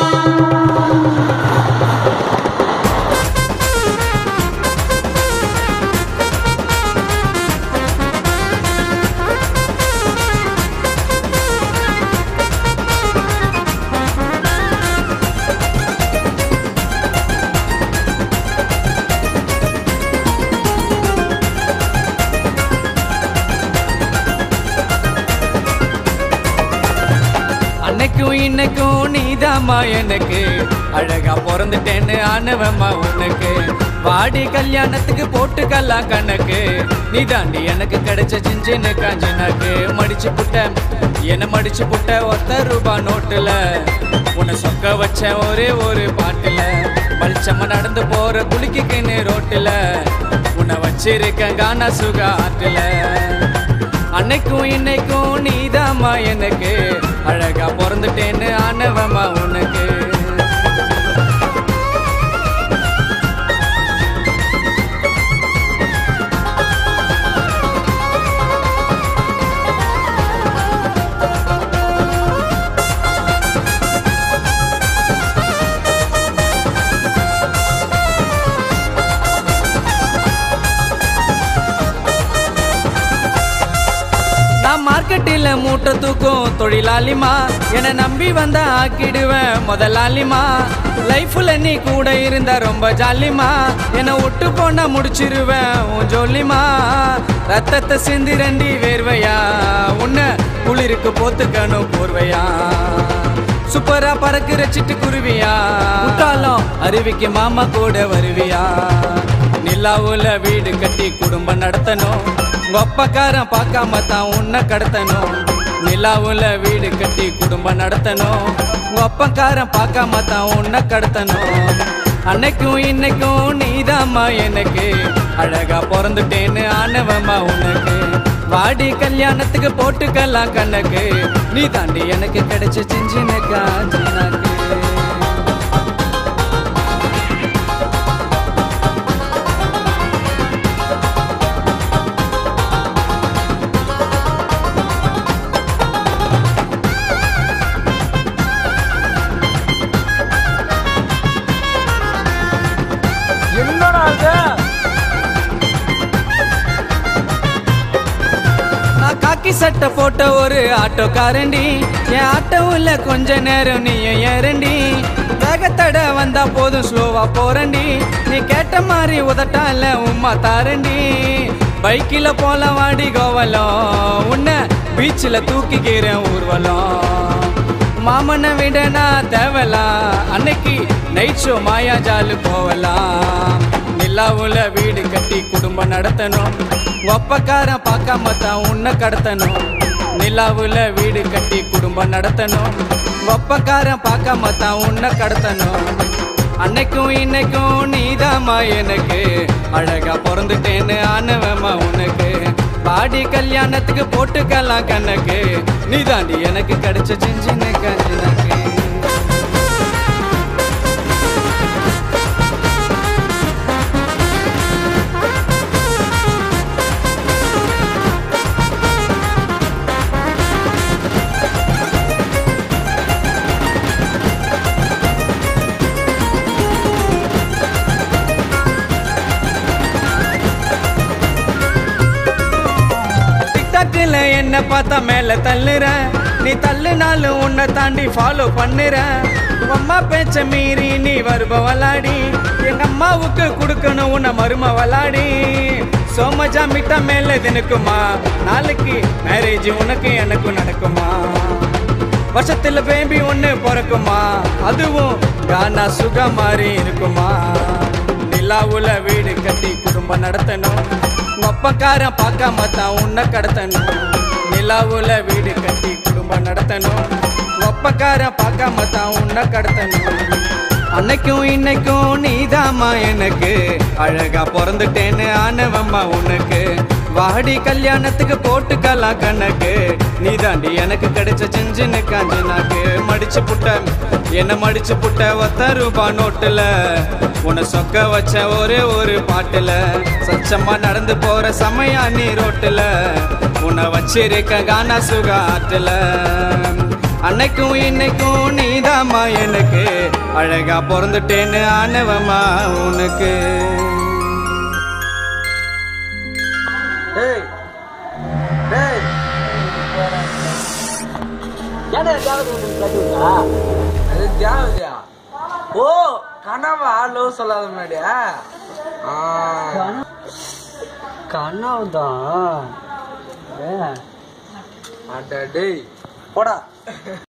அன்னைக்கும் இன்னைக்கும் நீதாம்மா எனக்கு அழகா பிறந்துட்டேன்னு ஆனவம்மா உனக்கு வாடி கல்யாணத்துக்கு போட்டுக்கலாம் கணக்கு நீ தாண்டி எனக்கு கிடைச்ச சின்ன காஞ்சனாக்கு மடிச்சு புட்ட என்ன மடிச்சு புட்ட ₹1 நோட்டுல உன்னை சொக்க வச்ச ஒரே ஒரு பாட்டுல பளிச்சம்மா நடந்து போற குளிக்குன்னு ரோட்டுல உன்னை வச்சிருக்க கானா சுகா ஆட்டுல அன்னைக்கும் இன்னைக்கும் நீதாம்மா எனக்கு அழகா பிறந்துட்டேன்னு ஆனவம்மா உனக்கு மார்க்கெட்டில் மூட்டை தூக்கும் தொழிலாளிமா என்னை நம்பி வந்தா ஆக்கிடுவேன் முதலாளிமா லைஃப்ல நீ கூட இருந்தா ரொம்ப ஜாலிமா என்னை விட்டு போனா முடிச்சிருவேன் உன் ஜோலிமா ரத்தத்தை சிந்தி ரெண்டி வேர்வையா உன்னை குளிருக்கு போத்துக்கணும் போர்வையா சூப்பரா பறக்குற சிட்டு குருவியா முட்டாளம் அருவிக்கு மாமா கூட வருவியா நிலாவுல வீடு கட்டி குடும்பம் நடத்தணும் ஒப்பக்காரன் பார்க்காம தான் உன்னை கடத்தணும் நிலாவுல வீடு கட்டி குடும்பம் நடத்தணும் ஒப்பக்காரன் பார்க்காம தான் உன்னை கடத்தணும் அன்னைக்கும் இன்னைக்கும் நீதாம்மா எனக்கு அழகா பிறந்துட்டேன்னு ஆனவம்மா உனக்கு வாடி கல்யாணத்துக்கு போட்டுக்கலாம் கணக்கு நீ தாண்டி எனக்கு கிடைச்ச சின்ன காஞ்சனாக்கு காக்கி சட்டை போட்ட ஒரு ஆட்டோக்காரண்டி என் ஆட்டோவில் கொஞ்ச நேரம் நீயும் ஏறண்டி வேகத்தட வந்தா போதும் ஸ்லோவா போறண்டி நீ கேட்ட மாதிரி உதட்டால உம்மா தாரண்டி பைக்கில் போல வாடி கோவலம் உன்னை பீச்சில் தூக்கிக்கிறேன் ஊர்வலம் மாமனை விட நான் தேவலாம் அன்னைக்கு நைட் ஷோ மாயா ஜாலு போவலாம் நிலாவுல வீடு கட்டி குடும்பம் நடத்தணும் ஒப்பக்காரன் பார்க்காம தான் உன்னை கடத்தணும் நிலாவுல வீடு கட்டி குடும்பம் நடத்தணும் ஒப்பக்காரன் பார்க்காம தான் உன்னை கடத்தணும் அன்னைக்கும் இன்னைக்கும் நீதாம்மா எனக்கு அழகா பிறந்துட்டேன்னு ஆனவம்மா உனக்கு பாடி கல்யாணத்துக்கு போட்டுக்கலாம் கணக்கு நீ தாண்டி எனக்கு கிடைச்ச சின்ன காஞ்சனாக்கு என்ன பார்த்தா மேல தள்ளுறேன் நீ தள்ளுனாலும் உன்னை தாண்டி ஃபாலோ பண்ணுறேன் அம்மா பேச்ச மீறி நீ வருப விளாடி எங்க அம்மாவுக்கு கொடுக்கணும் உன்னை மரும விளாடி சோமஜா மிட்டா மேல தினுக்குமா நாளைக்கு மேரேஜ் உனக்கு எனக்கும் நடக்குமா வருஷத்துல பேபி ஒண்ணு பிறக்குமா அதுவும் கானா சுகா மாதிரி இருக்குமா நிலாவுல வீடு கட்டி குடும்பம் நடத்தணும் ஒப்பக்காரன் பார்க்காம தான் உன்னை கடத்தணும் நிலாவுல வீடு கட்டி குடும்பம் நடத்தணும் ஒப்பக்காரன் பார்க்காம தான் உன்னை கடத்தணும் அன்னைக்கும் இன்னைக்கும் நீதாம்மா எனக்கு அழகா பிறந்துட்டேன்னு ஆனவம்மா உனக்கு வாடி கல்யாணத்துக்கு போட்டுக்கலாம் கணக்கு நீ தாண்டி எனக்கு கிடைச்ச சின்ன காஞ்சனாக்கு மடிச்சு புட்ட என்ன மடிச்சு புட்ட ₹1 நோட்டுல உன்னை சொக்க வச்ச ஒரே ஒரு பாட்டுல சச்சம்மா நடந்து போற சமயா நீ ரோட்டுல உன்னை வச்சிருக்க கானா சுகா ஆட்டுல அன்னைக்கும் இன்னைக்கும் நீதாம்மா எனக்கு அழகா பிறந்துட்டேன்னு ஆனவமா உனக்கு. ஓ கனவா லவ் சொல்லாத முன்னாடியா? கனவுதான். அட டேய் போடா.